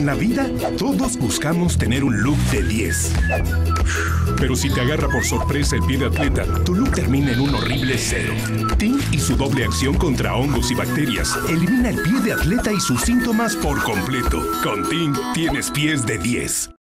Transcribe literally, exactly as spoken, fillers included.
En la vida, todos buscamos tener un look de diez. Pero si te agarra por sorpresa el pie de atleta, tu look termina en un horrible cero. Ting y su doble acción contra hongos y bacterias elimina el pie de atleta y sus síntomas por completo. Con Ting tienes pies de diez.